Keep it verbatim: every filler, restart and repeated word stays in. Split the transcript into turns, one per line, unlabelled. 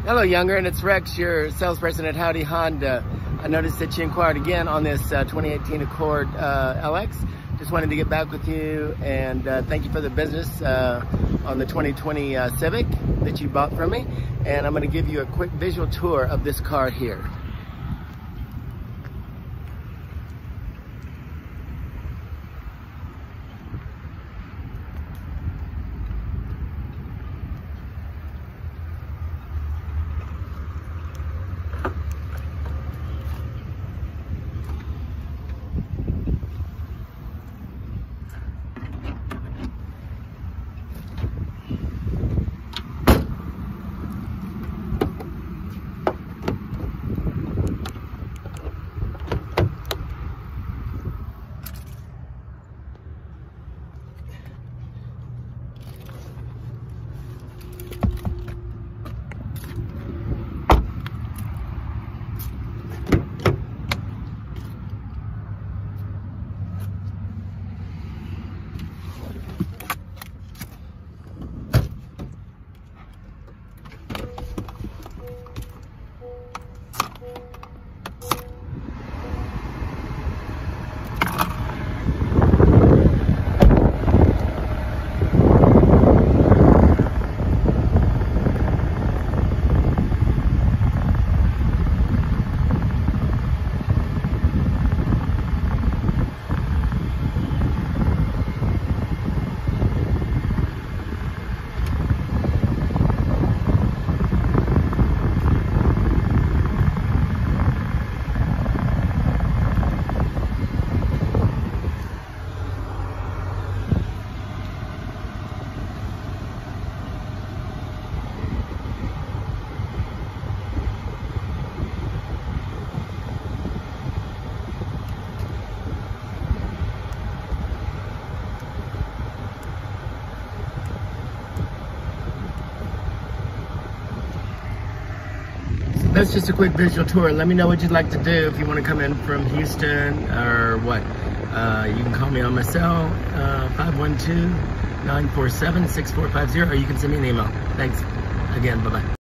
Hello, Younger, and it's Rex, your salesperson at Howdy Honda. I noticed that you inquired again on this uh, twenty eighteen Accord uh, L X. Just wanted to get back with you and uh, thank you for the business uh, on the twenty twenty uh, Civic that you bought from me. And I'm going to give you a quick visual tour of this car here. That's just a quick visual tour. Let me know what you'd like to do. If you want to come in from Houston or what, uh, you can call me on my cell, uh, five one two, nine four seven, six four five zero, or you can send me an email. Thanks again. Bye-bye.